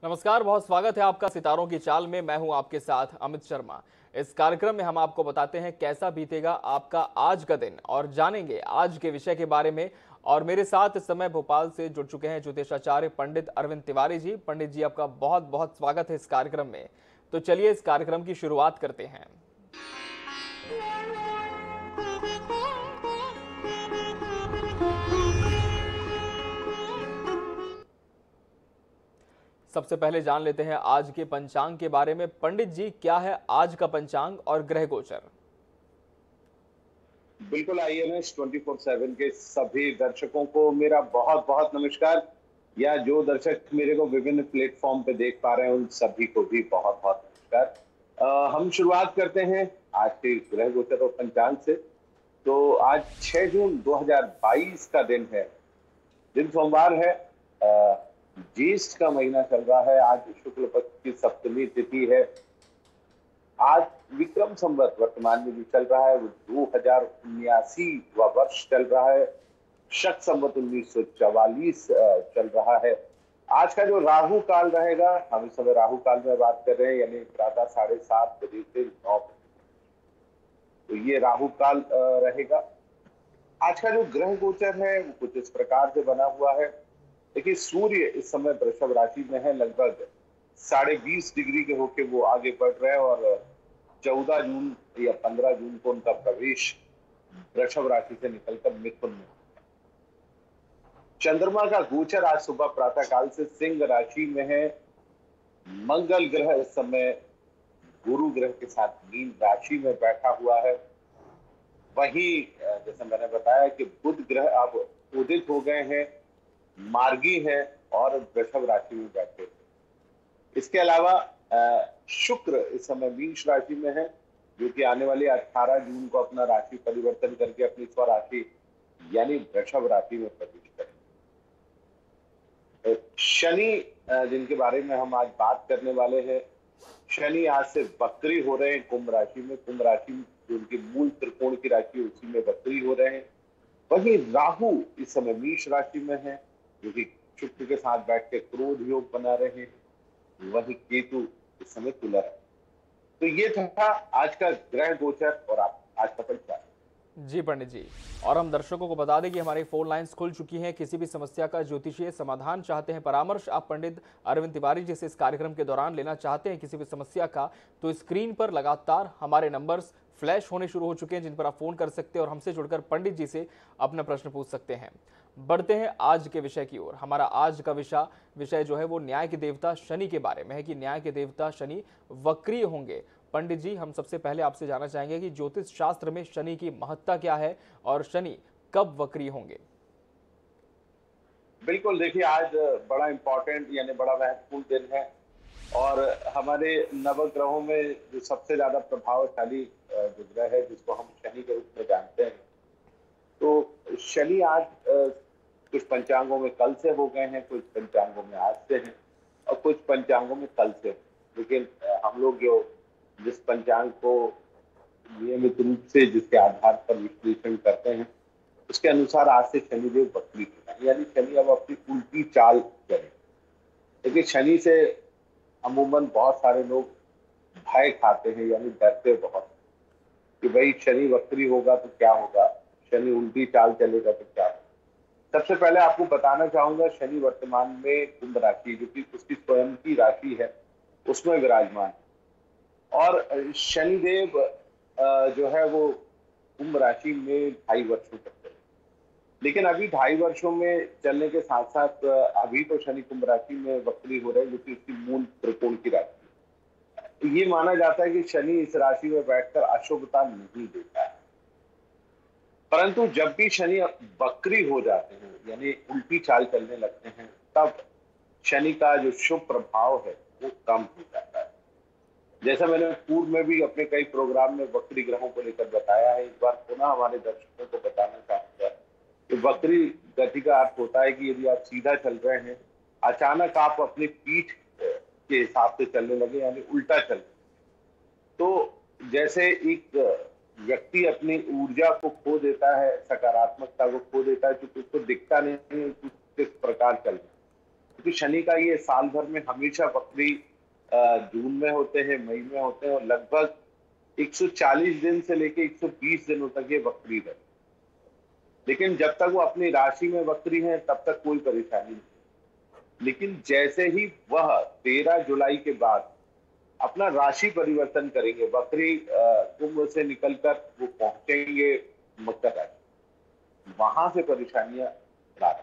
नमस्कार, बहुत स्वागत है आपका सितारों की चाल में। मैं हूं आपके साथ अमित शर्मा। इस कार्यक्रम में हम आपको बताते हैं कैसा बीतेगा आपका आज का दिन और जानेंगे आज के विषय के बारे में। और मेरे साथ इस समय भोपाल से जुड़ चुके हैं ज्योतिषाचार्य पंडित अरविंद तिवारी जी। पंडित जी, आपका बहुत बहुत स्वागत है इस कार्यक्रम में। तो चलिए इस कार्यक्रम की शुरुआत करते हैं। सबसे पहले जान लेते हैं आज के पंचांग के बारे में। पंडित जी, क्या है आज का पंचांग और ग्रह गोचर? बिल्कुल, INS 24/7 के सभी दर्शकों को मेरा बहुत बहुत नमस्कार। या जो दर्शक मेरे को विभिन्न प्लेटफॉर्म पे देख पा रहे हैं उन सभी को भी बहुत बहुत नमस्कार। हम शुरुआत करते हैं आज के ग्रह गोचर और पंचांग से। तो आज 6 जून 2022 का दिन है। दिन सोमवार है। ज्येष्ठ का महीना चल रहा है। आज शुक्ल पक्ष की सप्तमी तिथि है। आज विक्रम संवत वर्तमान में जो चल रहा है वो 2079वां वर्ष चल रहा है। शक संवत 1944 चल रहा है। आज का जो राहु काल रहेगा, हम इस समय राहु काल में बात कर रहे हैं, यानी प्रातः 7:30 बजे से 9 बजे, तो ये राहु काल रहेगा। आज का जो ग्रह गोचर है वो कुछ इस प्रकार से बना हुआ है। देखिए, सूर्य इस समय वृषभ राशि में है। लगभग 20.5 डिग्री के होके वो आगे बढ़ रहे हैं और 14 जून या 15 जून को उनका प्रवेश वृषभ राशि से निकलकर मिथुन में। चंद्रमा का गोचर आज सुबह प्रातः काल से सिंह राशि में है। मंगल ग्रह इस समय गुरु ग्रह के साथ मीन राशि में बैठा हुआ है। वहीं जैसे मैंने बताया कि बुध ग्रह अब उदित हो गए हैं, मार्गी है और वृषभ राशि में बैठे हैं। इसके अलावा शुक्र इस समय मेष राशि में है, जो कि आने वाले 18 जून को अपना राशि परिवर्तन करके अपनी स्वराशि यानी वृषभ राशि में प्रवेश करेंगे। शनि जिनके बारे में हम आज बात करने वाले हैं, शनि आज से वक्री हो रहे हैं कुंभ राशि में। कुंभ राशि जो उनकी मूल त्रिकोण की राशि उसी में वक्री हो रहे हैं। वहीं राहु इस समय मेष राशि में है, जो कि शुक्र के साथ बैठ के क्रोध योग बना रहे हैं। वही केतु इस समय तुला है। तो ये था आज का ग्रह गोचर और आज का पंचांग। जी पंडित जी, और हम दर्शकों को बता दें कि हमारी फोन लाइंस खुल चुकी हैं। किसी भी समस्या का ज्योतिषीय समाधान चाहते हैं, परामर्श आप पंडित अरविंद तिवारी जी से इस कार्यक्रम के दौरान लेना चाहते हैं किसी भी समस्या का, तो स्क्रीन पर लगातार हमारे नंबर्स फ्लैश होने शुरू हो चुके हैं जिन पर आप फोन कर सकते हैं और हमसे जुड़कर पंडित जी से अपना प्रश्न पूछ सकते हैं। बढ़ते हैं आज के विषय की ओर। हमारा आज का विषय जो है वो न्याय के देवता शनि के बारे में है कि न्याय के देवता शनि वक्रीय होंगे। पंडित जी, हम सबसे पहले आपसे जानना चाहेंगे कि ज्योतिष शास्त्र में शनि की महत्ता क्या है और शनि कब वक्री होंगे? बिल्कुल, देखिए, आज बड़ा इंपॉर्टेंट यानी बड़ा महत्वपूर्ण दिन है और हमारे नवग्रहों में जो सबसे ज्यादा प्रभावशाली जो ग्रह है जिसको हम शनि के रूप में जानते हैं, तो शनि आज कुछ पंचांगों में कल से हो गए हैं, कुछ पंचांगों में आज से हैं और कुछ पंचांगों में कल से। लेकिन हम लोग जो जिस पंचांग को नियमित रूप से जिसके आधार पर विश्लेषण करते हैं, उसके अनुसार आज से शनिदेव वक्री हो गए, यानी शनि अब अपनी उल्टी चाल चले। लेकिन शनि से अमूमन बहुत सारे लोग भय खाते हैं, यानी डरते बहुत कि भाई शनि वक्री होगा तो क्या होगा, शनि उल्टी चाल चलेगा तो क्या होगा। सबसे पहले आपको बताना चाहूंगा, शनि वर्तमान में कुंभ राशि जो कि उसकी स्वयं की राशि है उसमें विराजमान है और शनिदेव जो है वो कुंभ राशि में 2.5 वर्षों तक चले। लेकिन अभी 2.5 वर्षों में चलने के साथ साथ अभी तो शनि कुंभ राशि में वक्री हो रहे हैं, जो कि उसकी मूल त्रिकोण की राशि है। ये माना जाता है कि शनि इस राशि में बैठकर अशुभता नहीं देता है, परंतु जब भी शनि वक्री हो जाते हैं यानी उल्टी चाल चलने लगते हैं, तब शनि का जो शुभ प्रभाव है वो कम हो जाता है। जैसा मैंने पूर्व में भी अपने कई प्रोग्राम में वक्री ग्रहों को लेकर बताया है, एक बार पुनः हमारे दर्शकों को बताना चाहूंगा कि वक्री गति का अर्थ होता है कि यदि आप सीधा चल रहे हैं, अचानक आप अपनी पीठ के हिसाब से चलने लगे यानी उल्टा चल, तो जैसे एक व्यक्ति अपनी ऊर्जा को खो देता है, सकारात्मकता को खो देता है, क्योंकि उसको दिखता नहीं है किस प्रकार चल रहा है, क्योंकि शनि का ये साल भर में हमेशा वक्री जून में होते हैं, मई में होते हैं, और लगभग 140 दिन से लेके 120 दिनों तक ये वक्री रहे। लेकिन जब तक वो अपनी राशि में वक्री है तब तक कोई परेशानी नहीं। लेकिन जैसे ही वह 13 जुलाई के बाद अपना राशि परिवर्तन करेंगे, वक्री कुंभ से निकलकर वो पहुंचेंगे मकर राशि, वहां से परेशानियां प्रारंभ।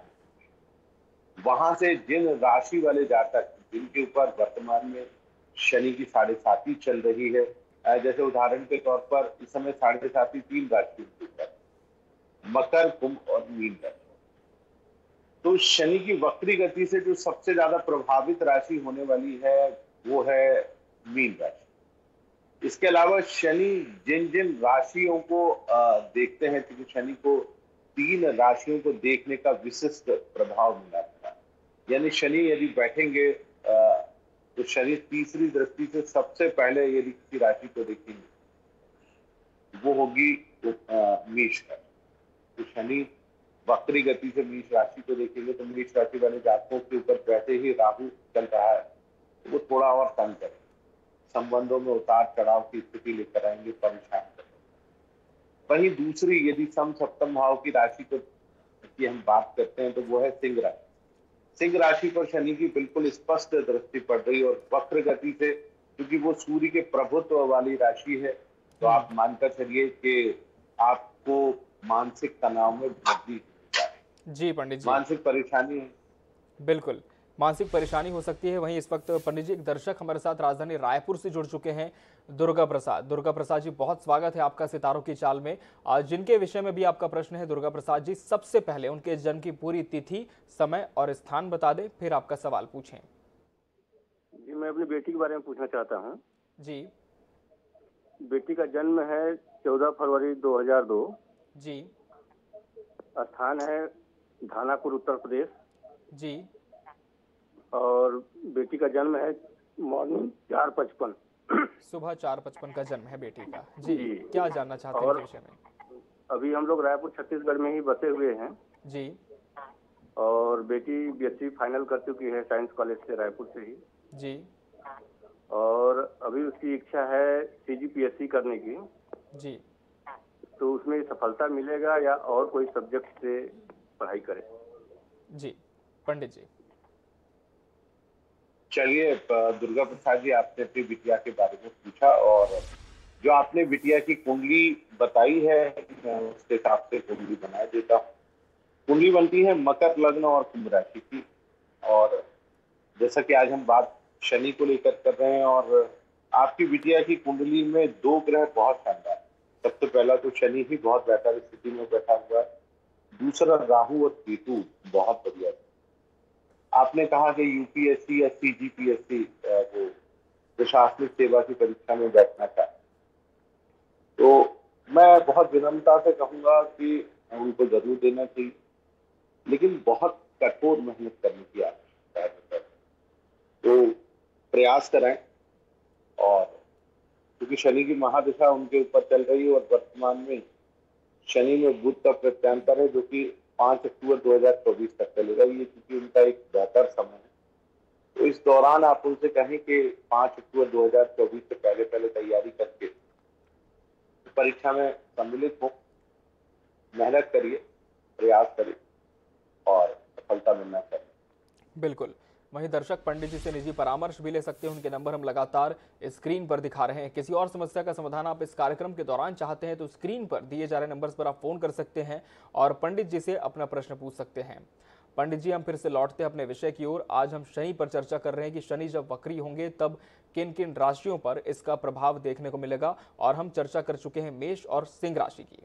वहां से जिन राशि वाले जातक जिनके ऊपर वर्तमान में शनि की 7.5 चल रही है, जैसे उदाहरण के तौर पर इस समय 7.5 3 राशियों के ऊपर, मकर, कुंभ और मीन राशि। तो शनि की वक्री गति से जो सबसे ज्यादा प्रभावित राशि होने वाली है वो है मीन राशि। इसके अलावा शनि जिन जिन राशियों को देखते हैं, क्योंकि शनि को 3 राशियों को देखने का विशिष्ट प्रभाव मिला था। यानी शनि यदि बैठेंगे तो शनि तीसरी दृष्टि से सबसे पहले यदि किसी राशि को देखेंगे वो होगी मेष राशि। तो शनि वक्री गति से मेष राशि को देखेंगे तो मेष राशि वाले जातकों के ऊपर वैसे ही राहु चल रहा है तो वो थोड़ा और तंग करेंगे, संबंधों में उतार चढ़ाव की स्थिति लेकर आएंगे, परेशान करेंगे। वहीं दूसरी यदि सम सप्तम भाव की राशि की हम बात करते हैं तो वो है सिंह राशि। सिंह राशि पर शनि की बिल्कुल स्पष्ट दृष्टि पड़ रही है, और वक्र गति से, क्योंकि वो सूर्य के प्रभुत्व वाली राशि है, तो आप मानकर चलिए कि आपको मानसिक तनाव में वृद्धि जी पंडित जी, मानसिक परेशानी है। बिल्कुल मानसिक परेशानी हो सकती है। वहीं इस वक्त पंडित जी एक दर्शक हमारे साथ राजधानी रायपुर से जुड़ चुके हैं, दुर्गा प्रसाद। दुर्गा प्रसाद जी, बहुत स्वागत है आपका सितारों की चाल में। जिनके विषय में भी आपका प्रश्न है दुर्गा प्रसाद जी, सबसे पहले उनके जन्म की पूरी तिथि, समय और स्थान बता दें, फिर आपका सवाल पूछें। जी, मैं अपनी बेटी के बारे में पूछना चाहता हूँ। जी। बेटी का जन्म है 14 फरवरी 2002। जी। स्थान है धानापुर, उत्तर प्रदेश। जी। और बेटी का जन्म है मॉर्निंग 4:55, सुबह 4:55 का जन्म है बेटी का। जी, क्या जानना चाहते हैं विषय में? अभी हम लोग रायपुर छत्तीसगढ़ में ही बसे हुए हैं। जी। और बेटी BSc फाइनल कर चुकी है साइंस कॉलेज से, रायपुर से ही। जी। और अभी उसकी इच्छा है CGPSC करने की। जी। तो उसमें सफलता मिलेगा या और कोई सब्जेक्ट से पढ़ाई करे? जी पंडित जी। चलिए दुर्गा प्रसाद जी, आपने अपनी बिटिया के बारे में पूछा, और जो आपने बिटिया की कुंडली बताई है मैं उसके हिसाब से कुंडली बना देता हूँ। कुंडली बनती है मकर लग्न और कुंभ राशि की, और जैसा कि आज हम बात शनि को लेकर कर रहे हैं, और आपकी बिटिया की कुंडली में 2 ग्रह बहुत शानदार। सबसे पहला तो शनि ही बहुत बेहतर स्थिति में बैठा हुआ है, दूसरा राहु और केतु बहुत बढ़िया है। आपने कहा कि UPSC या CGPSC वो प्रशासनिक सेवा की परीक्षा में बैठना चाहते, तो मैं बहुत विनम्रता से कहूंगा कि उनको जरूर देना चाहिए, लेकिन बहुत कठोर मेहनत करने की आवश्यकता है। तो प्रयास कराएं, और क्योंकि शनि की महादशा उनके ऊपर चल रही है, और वर्तमान में शनि में बुध का प्रत्यांतर है जो कि 5 अक्टूबर 2024 तक चलेगा। ये क्योंकि उनका एक बेहतर समय है, तो इस दौरान आप उनसे कहें कि 5 अक्टूबर 2024 से पहले पहले तैयारी करके परीक्षा में सम्मिलित हो, मेहनत करिए, प्रयास करिए और सफलता मिलना चाहिए। बिल्कुल। वहीं दर्शक पंडित जी से निजी परामर्श भी ले सकते हैं, उनके नंबर हम लगातार स्क्रीन पर दिखा रहे हैं। किसी और समस्या का समाधान आप इस कार्यक्रम के दौरान चाहते हैं तो स्क्रीन पर दिए जा रहे नंबर्स पर आप फोन कर सकते हैं और पंडित जी से अपना प्रश्न पूछ सकते हैं। पंडित जी, हम फिर से लौटते हैं अपने विषय की ओर। आज हम शनि पर चर्चा कर रहे हैं कि शनि जब वक्री होंगे तब किन किन राशियों पर इसका प्रभाव देखने को मिलेगा, और हम चर्चा कर चुके हैं मेष और सिंह राशि की।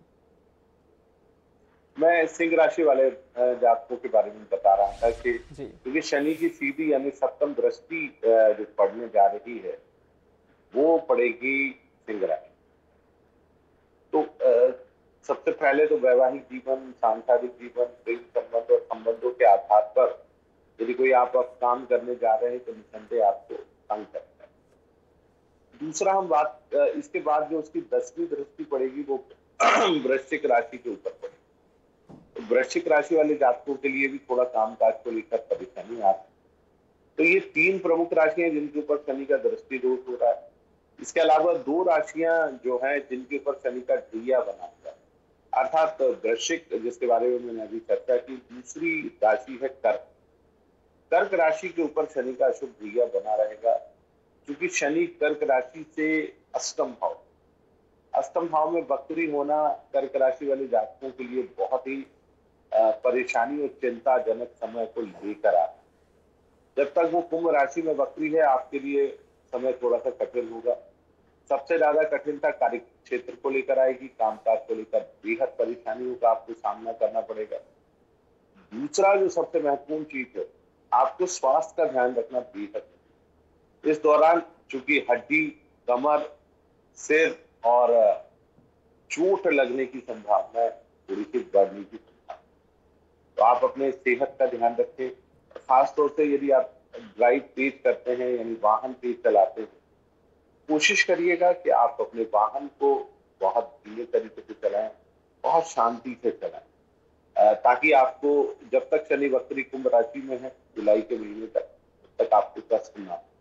मैं सिंह राशि वाले जातकों के बारे में बता रहा था कि क्योंकि शनि की सीधी यानी सप्तम दृष्टि जो पड़ने जा रही है वो पड़ेगी सिंह राशि। तो सबसे पहले तो वैवाहिक जीवन, सांसारिक जीवन, प्रेम संबंध और संबंधों के आधार पर यदि कोई आप काम करने जा रहे हैं तो निसंदेह आपको तंग करता है। दूसरा हम बात इसके बाद जो उसकी 10वीं दृष्टि पड़ेगी वो वृश्चिक राशि के ऊपर पड़ेगी। तो वृश्चिक राशि वाले जातकों के लिए भी थोड़ा कामकाज को लेकर परेशानी आती है। तो ये 3 प्रमुख राशियां जिनके ऊपर शनि का दृष्टि दोष हो रहा है। इसके अलावा 2 राशियां जो हैं जिनके ऊपर शनि का ढैया बना हुआ है, अर्थात वृश्चिक, जिसके बारे में मैंने अभी चर्चा की। दूसरी राशि है कर्क। कर्क राशि के ऊपर शनि का अशुभ ढैया बना रहेगा, क्योंकि शनि कर्क राशि से अष्टम भाव में वक्री होना कर्क राशि वाले जातकों के लिए बहुत ही परेशानी और चिंताजनक समय को लेकर आ रहा है। जब तक वो कुंभ राशि में वक्री है, आपके लिए समय थोड़ा सा कठिन होगा। सबसे ज्यादा कठिनता कार्य क्षेत्र को लेकर आएगी, कामकाज को लेकर बेहद परेशानियों का आपको सामना करना पड़ेगा। दूसरा जो सबसे महत्वपूर्ण चीज है, आपको स्वास्थ्य का ध्यान रखना बेहद। इस दौरान चूंकि हड्डी, कमर, सिर और चोट लगने की संभावना थोड़ी सी बढ़ने की संभावना, तो आप अपने सेहत का ध्यान रखें। खासतौर से यदि आप ड्राइव तेज करते हैं, यानी वाहन तेज चलाते हैं, कोशिश करिएगा कि आप अपने वाहन को बहुत धीरे तरीके से चलाएं, बहुत शांति से चलाएं, ताकि आपको जब तक शनि वक्री कुंभ राशि में है जुलाई के महीने तक, तब तक आपको कष्ट ना हो।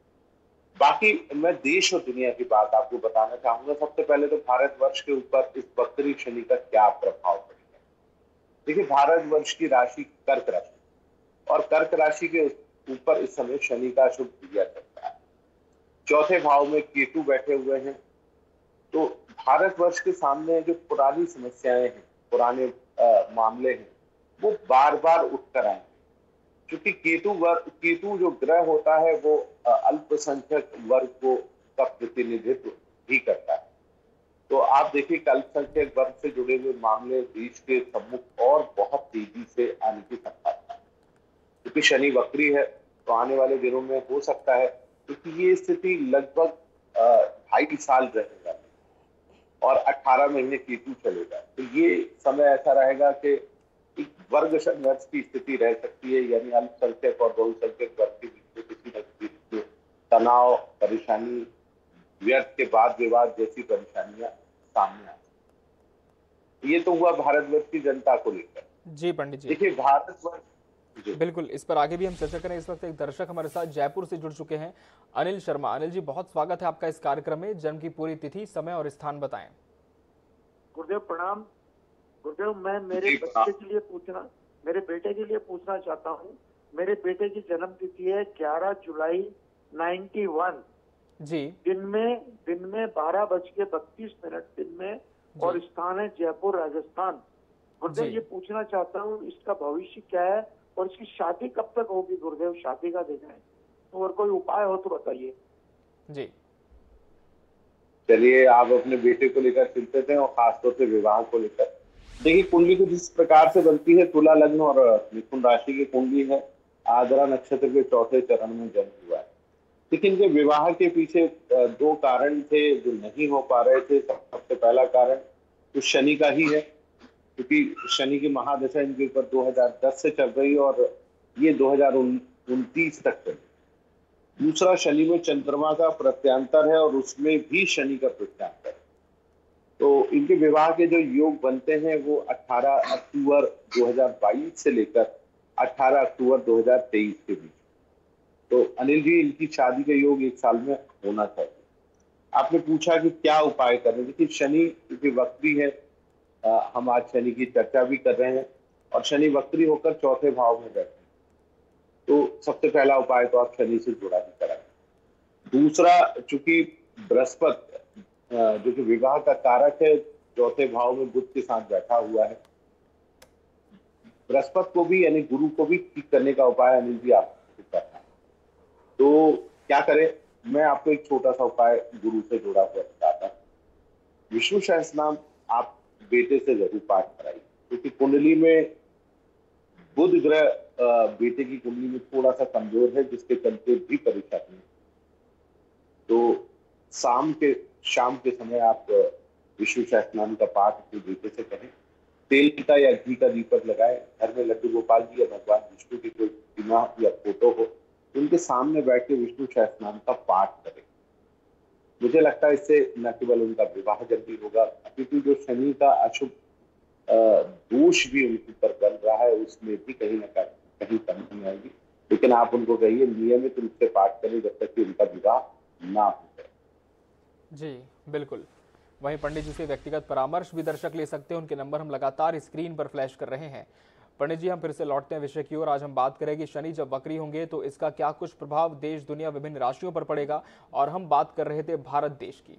बाकी मैं देश और दुनिया की बात आपको बताना चाहूंगा। सबसे पहले तो भारतवर्ष के ऊपर इस वक्री शनि का क्या प्रभाव पड़ेगा। देखिए, भारतवर्ष की राशि कर्क राशि, और कर्क राशि के ऊपर इस समय शनि का शुभ ढैया चलता है। चौथे भाव में केतु बैठे हुए हैं, तो भारतवर्ष के सामने जो पुरानी समस्याएं हैं, पुराने मामले हैं, वो बार बार उठकर आएंगे। क्योंकि केतु जो ग्रह होता है वो अल्पसंख्यक वर्ग को का प्रतिनिधित्व भी करता है। तो आप देखिए कि अल्पसंख्यक वर्ग से जुड़े हुए मामले देश के सम्मुख और बहुत तेजी से आने की संभावना है। क्योंकि शनि वक्री है, तो आने वाले दिनों में हो सकता है, क्योंकि ये स्थिति लगभग 2.5 साल रहेगा और 18 महीने केतु चलेगा। तो ये समय ऐसा रहेगा कि एक वर्ग संघर्ष की स्थिति रह सकती है, यानी अल्पसंख्यक और बहुसंख्यक वर्ग के बीच में किसी न किसी तनाव, परेशानी, व्यर्थ के वाद विवाद जैसी परेशानियां सामने आ सकती है। ये तो हुआ भारतवर्ष की जनता को लेकर। जी पंडित जी, देखिए भारतवर्ष, बिल्कुल इस पर आगे भी हम चर्चा करें। इस वक्त एक दर्शक हमारे साथ जयपुर से जुड़ चुके हैं, अनिल शर्मा। अनिल जी, बहुत स्वागत है आपका इस कार्यक्रम में। जन्म की पूरी तिथि, समय और स्थान बताएं। गुरुदेव प्रणाम। गुरुदेव, मैं मेरे बेटे के लिए पूछना चाहता हूँ। मेरे बेटे की जन्म तिथि है 11 जुलाई 91 जी। दिन में 12:32 दिन में, और स्थान है जयपुर, राजस्थान। गुरुदेव, ये पूछना चाहता हूँ इसका भविष्य क्या है और इसकी शादी कब तक होगी। गुरुदेव, शादी का देखना है, तो और कोई उपाय हो तो बताइए। जी, चलिए, आप अपने बेटे को लेकर चिंतित हैं और खासतौर से विवाह को लेकर। देखिए, कुंडली को जिस प्रकार से बनती है, तुला लग्न और मिथुन राशि की कुंडली है, आद्रा नक्षत्र के चौथे चरण में जन्म हुआ है। लेकिन इनके विवाह के पीछे 2 कारण थे जो नहीं हो पा रहे थे। सबसे पहला कारण तो शनि का ही है, क्योंकि शनि की महादशा इनके ऊपर 2010 से चल रही है और ये 2029 तक चलेगी। दूसरा, शनि में चंद्रमा का प्रत्यांतर है और उसमें भी शनि का प्रत्यांतर है। तो इनके विवाह के जो योग बनते हैं वो 18 अक्टूबर 2022 से लेकर 18 अक्टूबर 2023 के बीच। तो अनिल जी, इनकी शादी के योग 1 साल में होना चाहिए। आपने पूछा कि क्या उपाय करें। देखिए, शनि क्योंकि वक्री है, हम आज शनि की चर्चा भी कर रहे हैं, और शनि वक्री होकर चौथे भाव में बैठे हैं, तो सबसे पहला उपाय तो आप शनि से जुड़ा ही कराएं। दूसरा, चूंकि बृहस्पति जो कि विवाह का कारक है, चौथे भाव में बुध के साथ बैठा हुआ है, बृहस्पति को भी यानी गुरु को भी ठीक करने का उपाय अनिल जी आपको करना है। तो क्या करें, मैं आपको एक छोटा सा उपाय गुरु से जुड़ा हुआ बताता हूँ। विष्णु सहस्त्रनाम आप बेटे से जरूर पाठ कराइए, क्योंकि कुंडली में बुध ग्रह बेटे की कुंडली में थोड़ा सा कमजोर है, जिसके चलते भी परेशानी है। तो शाम के समय आप विष्णु सहस्त्रनाम का पाठ अपने बेटे से करें। तेल का या घी का दीपक लगाए, घर में लड्डू गोपाल जी या भगवान विष्णु की कोई प्रतिमा या फोटो हो, उनके सामने बैठ के विष्णु सहस्त्रनाम का पाठ करें। मुझे लगता है इससे न केवल उनका विवाह जल्दी होगा, क्योंकि जो शनि का अशुभ दोष भी उनके ऊपर बन रहा है, उसमें भी कहीं ना कहीं कमी आएगी। लेकिन आप उनको कहिए नियमित रूप से पाठ करें जब तक कि उनका विवाह ना हो जाए। जी बिल्कुल। वहीं पंडित जी से व्यक्तिगत परामर्श भी दर्शक ले सकते हैं, उनके नंबर हम लगातार स्क्रीन पर फ्लैश कर रहे हैं। पंडित जी, हम फिर से लौटते हैं विषय की ओर। आज हम बात करेंगे शनि जब वक्री होंगे तो इसका क्या कुछ प्रभाव देश दुनिया विभिन्न राशियों पर पड़ेगा, और हम बात कर रहे थे भारत देश की।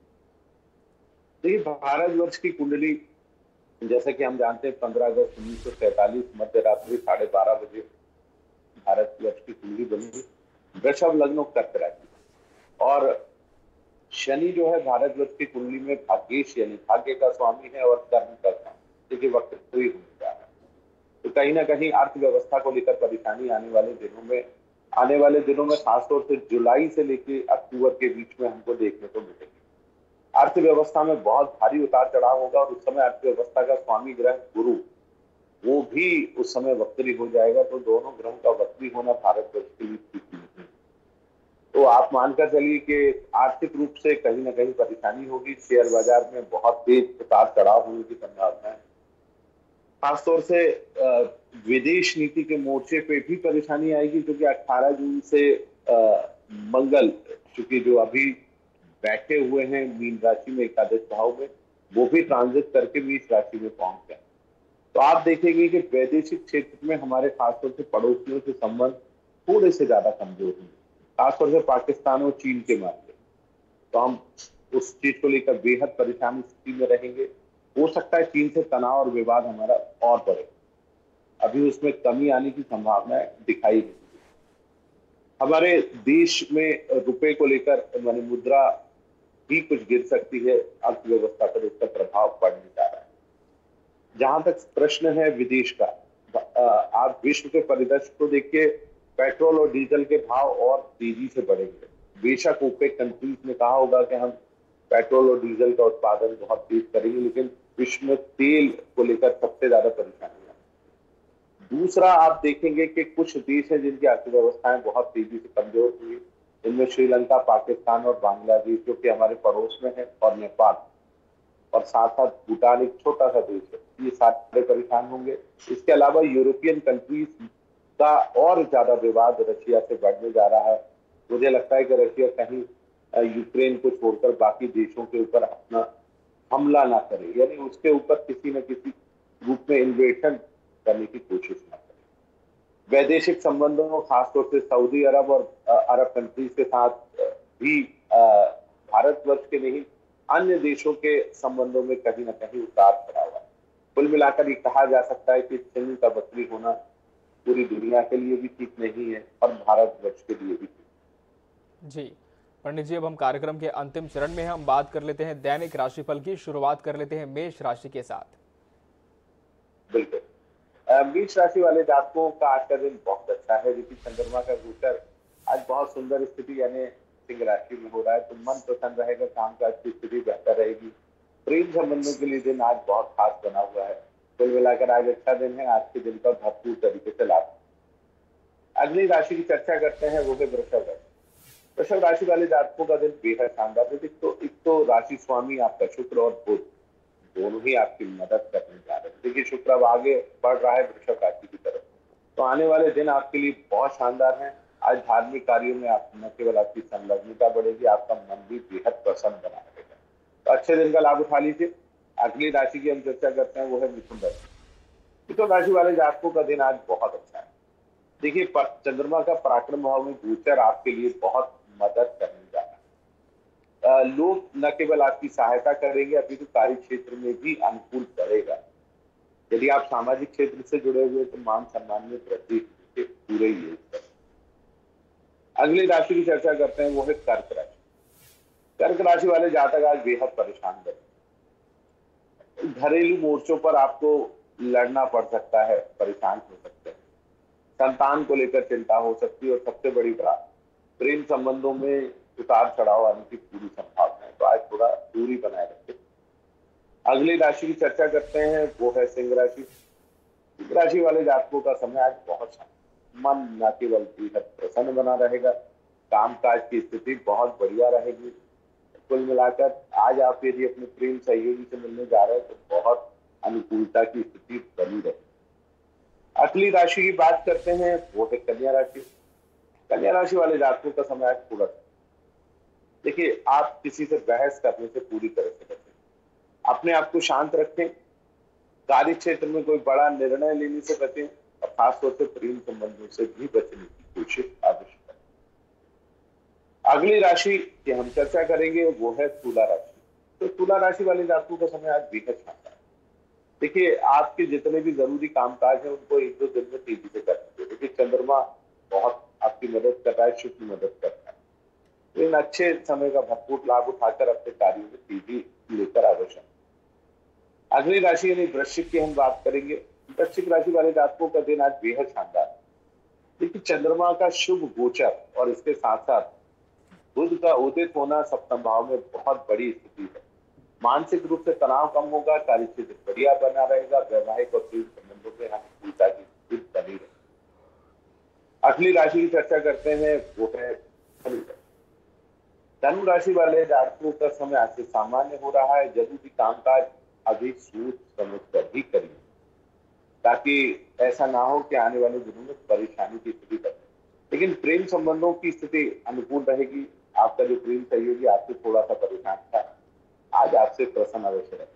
देखिए, भारतवर्ष की कुंडली जैसा कि हम जानते हैं 15 अगस्त 1947 मध्य रात्रि 12:30 बजे भारतवर्ष की कुंडली बनी, वृषभ लग्न और कर्क राशि। और शनि जो है भारतवर्ष की कुंडली में भाग्येश यानी भाग्य का स्वामी है और कर्म का स्वामी, देखिए वक्री होने जा रहा है। तो कहीं ना कहीं अर्थव्यवस्था को लेकर परेशानी आने वाले दिनों में खासतौर से जुलाई से लेकर अक्टूबर के बीच में हमको देखने को मिलेगी। अर्थव्यवस्था में बहुत भारी उतार चढ़ाव होगा और उस समय अर्थव्यवस्था का स्वामी ग्रह गुरु वो भी उस समय वक्री हो जाएगा। तो दोनों ग्रहों का वक्री होना भारतवर्ष के लिए ठीक नहीं है। तो आप मानकर चलिए कि आर्थिक रूप से कहीं ना कहीं परेशानी होगी। शेयर बाजार में बहुत तेज उतार चढ़ाव होने की संभावना है। खासतौर से विदेश नीति के मोर्चे पे भी परेशानी आएगी, क्योंकि 18 जून से मंगल चूंकि जो अभी बैठे हुए हैं मीन राशि में एकादश भाव में, वो भी ट्रांजिट करके मीन राशि में पहुंच गए। तो आप देखेंगे कि वैदेशिक क्षेत्र में हमारे खासतौर से पड़ोसियों से संबंध थोड़े से ज्यादा कमजोर होंगे, खासतौर से पाकिस्तान और चीन के मामले। तो हम उस चीज को लेकर बेहद परेशानी स्थिति में रहेंगे। हो सकता है चीन से तनाव और विवाद हमारा और बढ़े, अभी उसमें कमी आने की संभावना दिखाई नहीं। हमारे देश में रुपए को लेकर मानी मुद्रा भी कुछ गिर सकती है, अर्थव्यवस्था पर इसका प्रभाव पड़ने जा रहा है। जहां तक प्रश्न है विदेश का, आप विश्व के परिदृश्य को देखिए, पेट्रोल और डीजल के भाव और तेजी से बढ़ेंगे। बेशक ओपेक कंट्रीज ने कहा होगा कि हम पेट्रोल और डीजल का उत्पादन बहुत तेज करेंगे, लेकिन विश्व में तेल को लेकर सबसे ज्यादा परेशानी है। दूसरा, आप देखेंगे कि कुछ देश हैं जिनकी अर्थव्यवस्थाएं बहुत तेजी से कमजोर हुई। इनमें श्रीलंका, पाकिस्तान और बांग्लादेश जो कि हमारे पड़ोस में है, और नेपाल, और साथ साथ भूटान एक छोटा सा देश है, ये सारे परेशान होंगे। इसके अलावा यूरोपियन कंट्रीज का और ज्यादा विवाद रशिया से बढ़ने जा रहा है। मुझे लगता है कि रशिया कहीं यूक्रेन को छोड़कर बाकी देशों के ऊपर अपना हमला ना करे, यानी उसके ऊपर किसी न किसी रूप में इन्वेशन करने की कोशिश ना करे। वैदेशिक संबंधों में खासतौर से सऊदी अरब और अरब कंट्रीज के साथ भी भारतवर्ष के नहीं अन्य देशों के संबंधों में कहीं ना कहीं उतार चढ़ाव है। कुल मिलाकर ये कहा जा सकता है कि शनि का वक्री होना पूरी दुनिया के लिए भी ठीक नहीं है और भारतवर्ष के लिए भी ठीक। जी पंडित जी, अब हम कार्यक्रम के अंतिम चरण में हैं। हम बात कर लेते हैं दैनिक राशिफल की। शुरुआत कर लेते हैं मेष राशि के साथ। बिल्कुल, मेष राशि वाले जातकों का आज का दिन बहुत अच्छा है। देखिए, चंद्रमा का गोचर आज बहुत सुंदर स्थिति यानी सिंह राशि में हो रहा है, तो मन प्रसन्न रहेगा, कामकाज की स्थिति बेहतर रहेगी। प्रेम संबंधों के लिए दिन आज बहुत खास बना हुआ है। कुल मिलाकर आज अच्छा दिन है। आज के दिन का भरपूर तरीके से लाभ। अगली राशि की चर्चा करते हैं, वो है वृषभ राशि। वृषभ राशि वाले जातकों का दिन बेहद शानदार है। एक तो राशि स्वामी आपका शुक्र और बुध दोनों ही आपकी मदद करने जा रहे हैं। देखिए, शुक्र अब आगे बढ़ रहा है वृषभ राशि की तरफ, तो आने वाले दिन आपके लिए बहुत शानदार हैं। आज धार्मिक कार्यों में आप न केवल आपकी संलग्नता बढ़ेगी, आपका मन भी बेहद प्रसन्न बना रहेगा। तो अच्छे दिन का लाभ उठा लीजिए। अगली राशि की हम चर्चा करते हैं, वो है मिथुन राशि। मिथुन राशि वाले जातकों का दिन आज बहुत अच्छा है। देखिए, चंद्रमा का पराक्रम भाव में गोचर आपके लिए बहुत मदद करने जा रहा है। लोग न केवल आपकी सहायता करेंगे, अभी तो कार्य क्षेत्र में भी अनुकूल बढ़ेगा। यदि आप सामाजिक क्षेत्र से जुड़े हुए तो मान सम्मान में वृद्धि के पूरे योग है। अगली राशि की चर्चा करते हैं, वो है कर्क राशि। कर्क राशि वाले जातक आज बेहद परेशान बने। घरेलू मोर्चों पर आपको लड़ना पड़ सकता है, परेशान हो सकते हैं। संतान को लेकर चिंता हो सकती है और सबसे बड़ी बात, प्रेम संबंधों में उतार चढ़ाव आने की पूरी संभावना है। तो आज थोड़ा दूरी बनाए रखें। अगली राशि की चर्चा करते हैं, वो है सिंह राशि। सिंह राशि वाले जातकों का समय आज बहुत शानदार, मन न केवल बेहद प्रसन्न बना रहेगा, कामकाज की स्थिति बहुत बढ़िया रहेगी। कुल मिलाकर आज आप यदि अपने प्रेम सहयोगी से मिलने जा रहे हैं तो बहुत अनुकूलता की स्थिति बनी रहेगी। अगली राशि की बात करते हैं, वो है कन्या राशि। कन्या राशि वाले जातकों का समय आज थोड़ा, देखिए आप किसी से बहस करने से पूरी तरह से बचें, अपने आप को शांत रखें, कार्य क्षेत्र में कोई बड़ा निर्णय लेने से बचें और खासतौर से प्रेम संबंधों से भी बचने की कोशिश आवश्यक है। अगली राशि की हम चर्चा करेंगे वो है तुला राशि। तो तुला राशि वाले जातकों का समय आज बेहद शानदार है। देखिए आपके जितने भी जरूरी कामकाज है उनको एक दो दिन में तेजी से कर दीजिए। देखिए चंद्रमा बहुत आपकी मदद कर रहा है, शुक्र मदद कर रहा है, तो इन अच्छे समय का भरपूर लाभ उठाकर अपने कार्यों में तेजी लेकर आवश्यक। अगली राशि यानी वृश्चिक की हम बात करेंगे। वृश्चिक राशि वाले जातकों का दिन आज बेहद शानदार है। देखिए चंद्रमा का शुभ गोचर और इसके साथ साथ बुध का उदित होना सप्तम भाव में बहुत बड़ी स्थिति है। मानसिक रूप से तनाव कम होगा, कार्य क्षेत्र बढ़िया बना रहेगा, वैवाहिक और प्रेम संबंधों में अनुकूलता की स्थिति बनी रहेगी। अगली राशि की चर्चा करते हैं वो है धनु राशि। धनु राशि वाले जातकों का समय आज से सामान्य हो रहा है। जरूरी कामकाज अभी सोच समझ कर ही करिए ताकि ऐसा ना हो कि आने वाले दिनों में परेशानी की स्थिति बने। लेकिन प्रेम संबंधों की स्थिति अनुकूल रहेगी। आपका जो प्रेम सहयोगी आपसे थोड़ा सा परेशान था, आज आपसे प्रसन्न अवश्य रहे।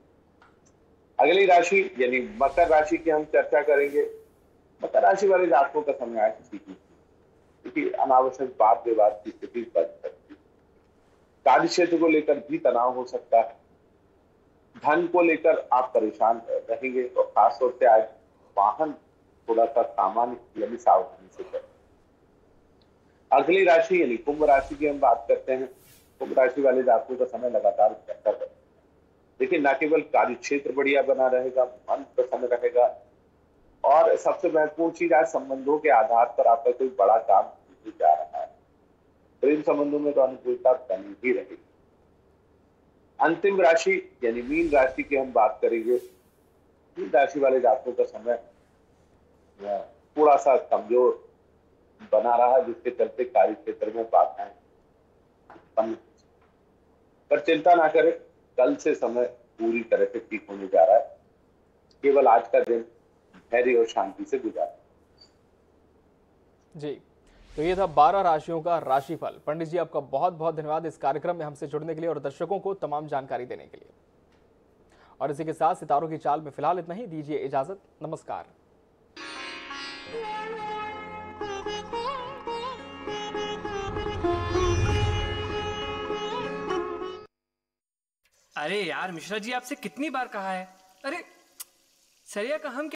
अगली राशि यानी मकर राशि की हम चर्चा करेंगे। मकर राशि वाले जातकों का समय आज ठीक है, क्योंकि अनावश्यक वाद विवाद की स्थिति बन सकती है। कार्य क्षेत्र को लेकर भी तनाव हो सकता है। धन को लेकर आप परेशान रहेंगे और खासतौर से आज वाहन थोड़ा सा सामान्य यानी सावधानी से करें। अगली राशि यानी कुंभ राशि की हम बात करते हैं। कुंभ राशि वाले जातकों का समय लगातार बेहतर रहेगा। देखिए न केवल कार्य क्षेत्र बढ़िया बना रहेगा, मन प्रसन्न रहेगा और सबसे महत्वपूर्ण चीज आज संबंधों के आधार पर आपका कोई बड़ा काम नहीं जा रहा है। प्रेम संबंधों में तो अनुकूलता बनी ही रहेगी। अंतिम राशि यानी मीन राशि की हम बात करेंगे। मीन राशि वाले जातकों का समय थोड़ा सा कमजोर बना रहा है, जिसके चलते कार्य क्षेत्र में बाधाएं उत्पन्न, पर चिंता ना करें, कल से समय पूरी तरह से ठीक होने जा रहा है। केवल आज का दिन धैर्य और शांति से गुजारें। जी, तो ये था 12 राशियों का राशिफल। पंडित जी आपका बहुत बहुत धन्यवाद इस कार्यक्रम में हमसे जुड़ने के लिए और दर्शकों को तमाम जानकारी देने के लिए। और इसी के साथ सितारों की चाल में फिलहाल इतना ही। दीजिए इजाजत, नमस्कार। अरे यार मिश्रा जी, आपसे कितनी बार कहा है। अरे सरिया का हम